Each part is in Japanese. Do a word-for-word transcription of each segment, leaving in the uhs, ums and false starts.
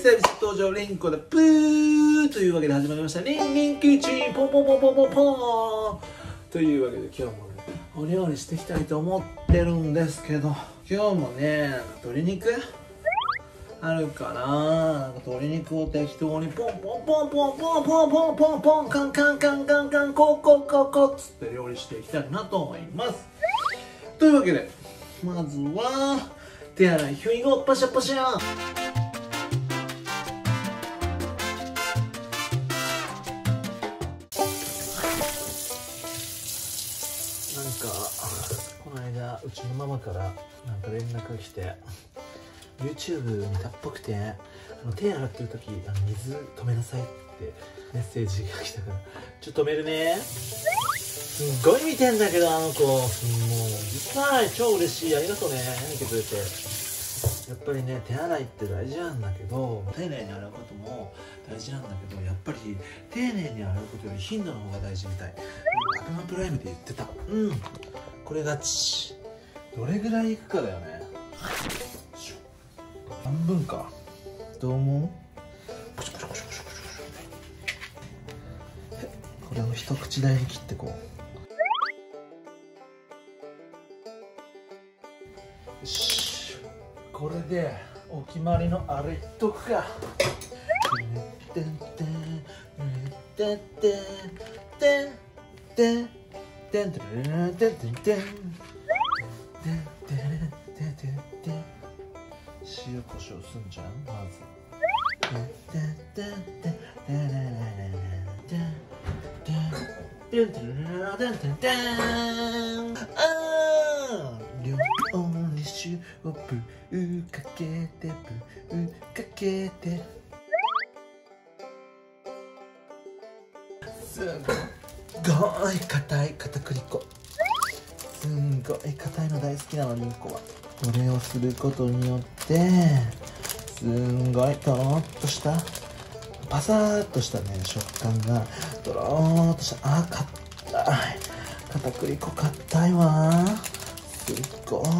久々登場リンコでプーというわけで始まりましたリンリンキッチンポンポンポンポンポンポンというわけで今日もねお料理していきたいと思ってるんですけど、今日もねなんか鶏肉あるからなんか鶏肉を適当にポンポンポンポンポンポンポンポンポンカンカンカンカンカンココココっつって料理していきたいなと思います。というわけでまずは手洗いヒュイゴパシャパシャ。なんかこの間うちのママからなんか連絡が来て YouTube 見たっぽくて、あの手洗ってる時あの水止めなさいってメッセージが来たからちょっと止めるね。すっごい見てんだけどあの子もう実際超嬉しい、ありがとうね見てくれて。やっぱりね手洗いって大事なんだけど丁寧に洗うことも大事なんだけど、やっぱり丁寧に洗うことより頻度の方が大事みたい。アマプライムで言ってた。うんこれがちどれぐらいいくかだよね。半分かどう思う？これを一口大に切ってこう。よしこれでお決まりのあれいっとくか。てんてんてんてんてんてんてんてんてんてんてんてんてんてんてんてんてんてんてん。塩コショウすんじゃんまず。てんてんてんてんてんてんてんてんてんてんてんてんてん。あー両に塩をぶかけてぶかけて。すごい硬い片栗粉。すんごい硬いの大好きなのリンコは。これをすることによってすんごいとろっとしたパサーっとしたね食感がとろーっとした。あー硬い片栗粉硬いわーすっごい。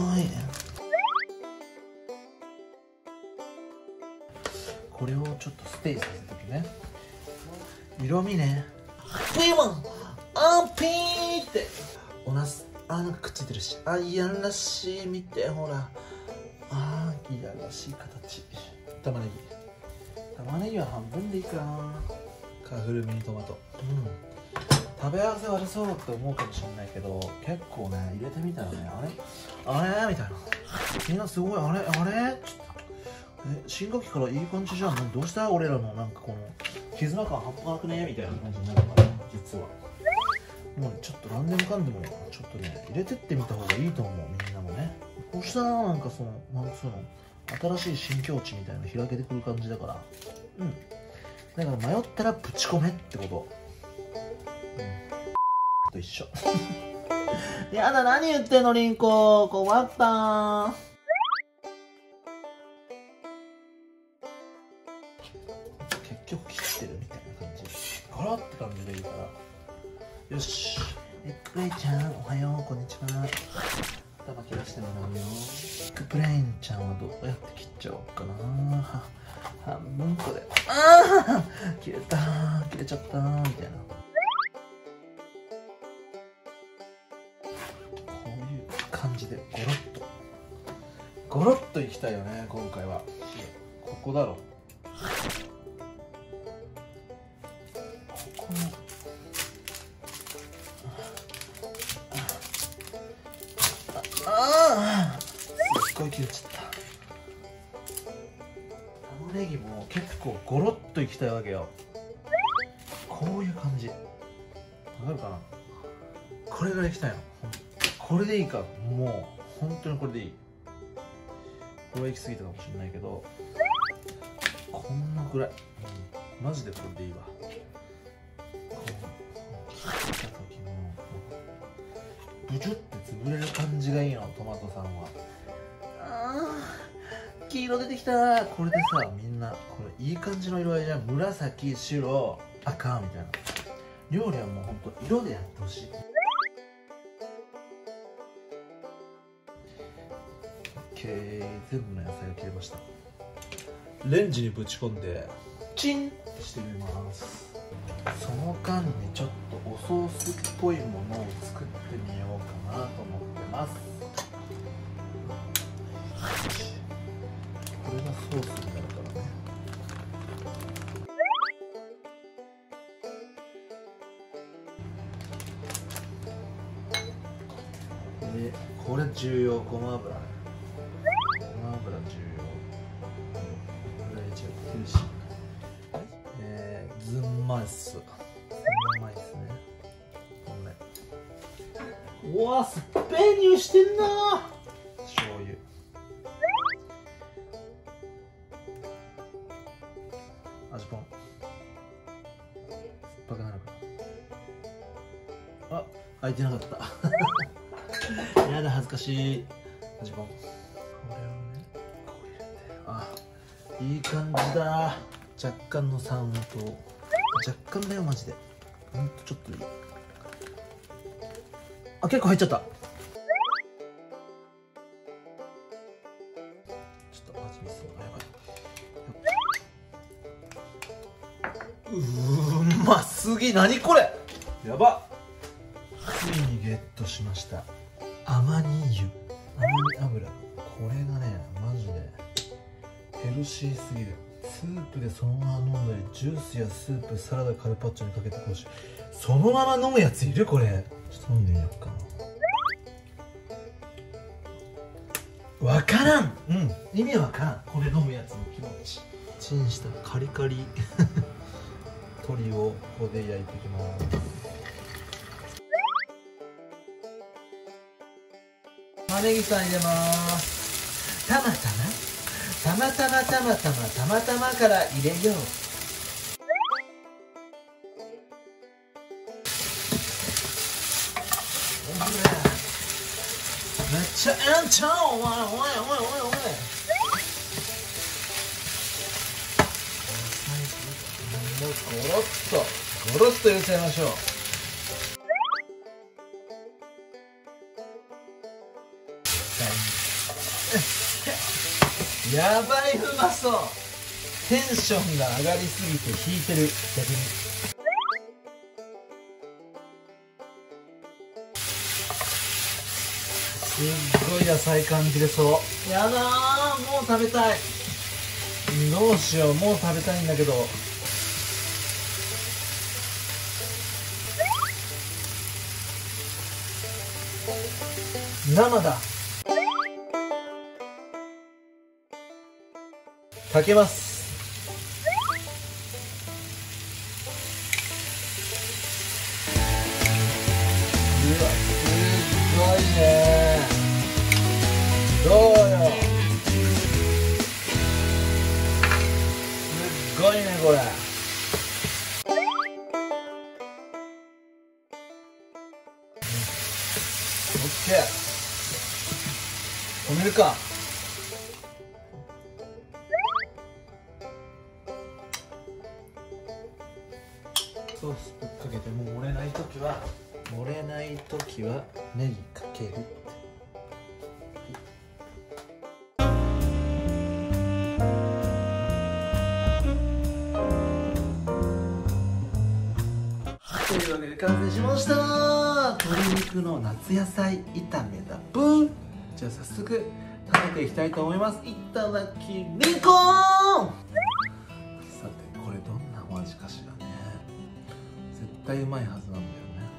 これをちょっとステイさせとくね。色味ねピーマンあーピーっておなすあなんかくっついてるし、あいやらしい見てほらあいやらしい形。玉ねぎ玉ねぎは半分でいいかな。カフルミニトマト、うん食べ合わせ悪そうって思うかもしれないけど結構ね入れてみたらねあれあれみたいな。みんなすごいあれあれえ新学期からいい感じじゃん。どうした俺らのなんかこの絆感半端なくねみたいな感じになるから実はもうちょっと何でもかんでもちょっとね入れてってみた方がいいと思う。みんなもねこうしたらなんかそのなんつうの新しい新境地みたいなの開けてくる感じだから、うんだから迷ったらぶち込めってこと、うん、と一緒やだ何言ってんのリンコ困ったー。結局切ってるみたいな感じガラッって感じでいいから。よしエッグプレイちゃんおはようこんにちは。頭切らしてもらうよ。エッグプレインちゃんはどうやって切っちゃおうかな。半分こでああ切れた切れちゃったみたいな。こういう感じでゴロッとゴロッといきたいよね今回は。ここだろここのああすっごい切れちゃった。玉ねぎも結構ゴロッといきたいわけよ。こういう感じわかるかな。これぐらいいきたいの。これでいいかもう本当にこれでいい。これは行き過ぎたかもしれないけどこんなぐらい、うん、マジでこれでいいわ。こう切った時のブチュって潰れる感じがいいのトマトさんは。あー黄色出てきた。これでさみんなこれいい感じの色合いじゃん。紫白赤みたいな。料理はもうほんと色でやってほしい。オッケー全部の野菜を切れました。 レンジにぶち込んでチンしてみます。その間にちょっとおソースっぽいものを作ってみようかなと思ってます。これがソースになるからね。でこれ重要、ごま油ね。ごま油重要。これ入れちゃってるし、えー、ズンマイス、ズンマイスね。これうわ、酸っぱい匂いしてんな。醤油、味ぽん、酸っぱくなるかな。あ、開いてなかったやだ、恥ずかしい。味ぽん、これをね、こう入れて、あ、いい感じだ。若干の酸味と、若干だよマジで、ほんとちょっといい。あ、結構入っちゃった。ちょっと味見そう。やばい。うーん、ますぎ。何これ、やばっ。ついにゲットしました。アマニ油、アマニ油。これがね、マジでヘルシーすぎる。スープでそのまま飲んだり、ジュースやスープ、サラダ、カルパッチョにかけてこうし、そのまま飲むやついる？これちょっと飲んでみようかな。わからん。うん、意味わからん。これ飲むやつの気持ち。チンしたカリカリ鶏をここで焼いていきます。玉ねぎさん入れます。たまたまたまたまたまたまたまたまから入れよう。めっちゃえんちゃう。おいおいおいおいおい。もうゴロッとゴロッと入れちゃいましょう。やばい、うまそう。テンションが上がりすぎて引いてる。逆にすっごい野菜感じれそう。やだー、もう食べたい。どうしよう、もう食べたいんだけど。生だ。かけます。うわ、すっごいね。どうよ、すっごいねこれ。オッケー、止めるか。ソースぶっかけて、もう漏れないときは漏れないときはネギかける。というわけで完成しました。鶏肉の夏野菜炒めだブン。じゃあ早速食べていきたいと思います。いただきリンコーン。さてこれどんなお味かしらね。絶対うまいはずなんだよね。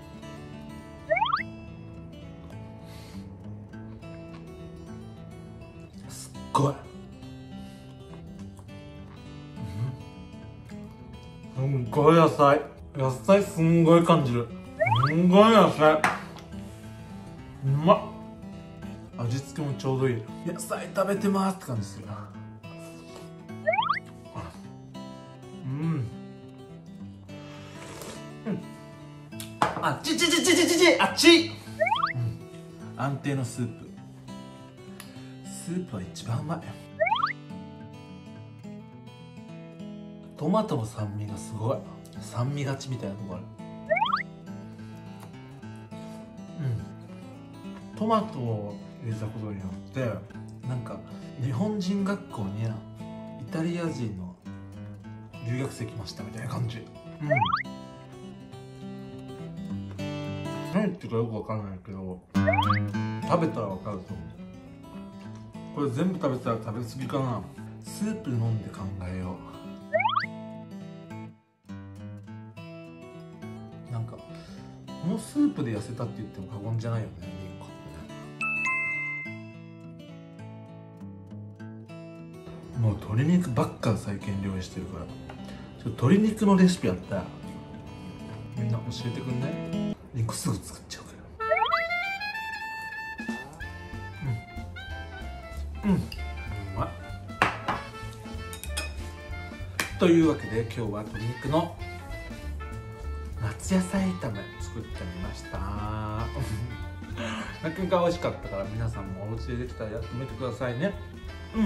すっごい、うん、すっごい野菜野菜すんごい感じる。すんごい野菜うまっ。味付けもちょうどいい。野菜食べてますって感じする。うん、うん、あっちちちちちちち、あっち、うん、安定のスープ。スープは一番うまい。トマトの酸味がすごい。酸味勝ちみたいなとこある。うん、トマトを入れたことによってなんか日本人学校に行っタリア人の留学生来ましたみたいな感じ。うん、何言ってるかよくわかんないけど、食べたらわかると思う。これ全部食べたら食べ過ぎかな。スープ飲んで考えよう。なんかこのスープで痩せたって言っても過言じゃないよね、りんこってね。もう鶏肉ばっか最近料理してるから、ちょっと鶏肉のレシピあったらみんな教えてくんない？りんこすぐ作っちゃうから。うんうん、うまい。というわけで今日は鶏肉の夏野菜炒め作ってみました。なかなか美味しかったから、皆さんもお家でできたらやってみてくださいね。うん、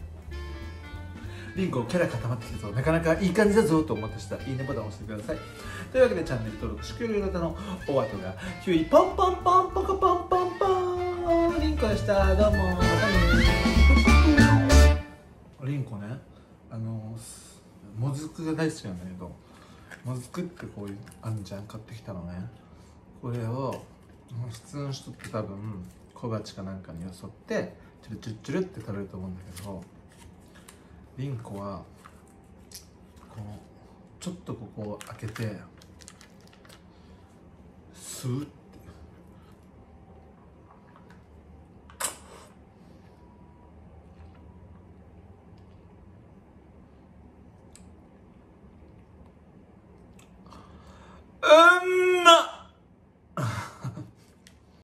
りんごキャラ固まってきたぞ、なかなかいい感じだぞと思った人はいいねボタンを押してください。というわけでチャンネル登録、祝了型のお後がキュイポンポンポンポコポンポンポン。りんこでした。どうもまたね。りんこね、あのもずくが大好きなんだけど、もずくってこういうあんじゃん、買ってきたのね。これを普通の人って多分小鉢かなんかによそってチュルチュルチュルって食べると思うんだけど、りんこはこのちょっとここを開けてスーッ